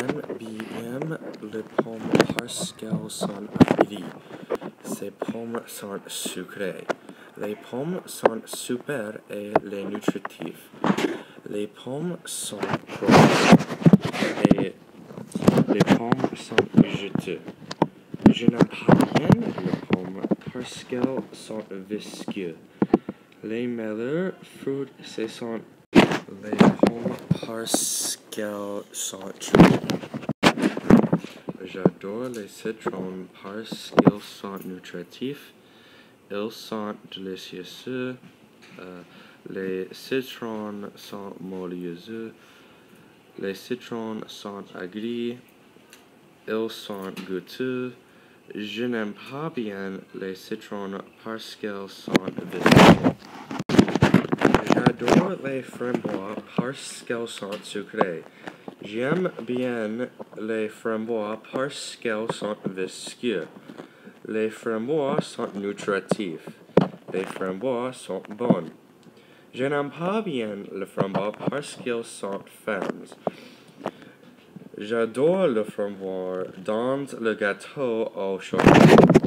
J'aime les pommes parce qu'elles sont acides. Ces pommes sont sucrées. Les pommes sont super et les nutritifs. Les pommes sont croquantes et les pommes sont juteuses. Je n'aime pas bien les pommes parce qu'elles sont visqueuses. Les meilleurs fruits, ce sont les pommes parce qu'elles sont chaudes. J'adore les citrons parce qu'ils sont nutritifs. Ils sont délicieux. Les citrons sont moelleux. Les citrons sont agréables. Ils sont goûteux. Je n'aime pas bien les citrons parce qu'ils sont visqueux. J'adore les framboises parce qu'elles sont sucrées. J'aime bien les framboises parce qu'elles sont visqueuses. Les framboises sont nutritifs. Les framboises sont bonnes. Je n'aime pas bien les framboises parce qu'elles sont fins. J'adore les framboises dans le gâteau au chocolat.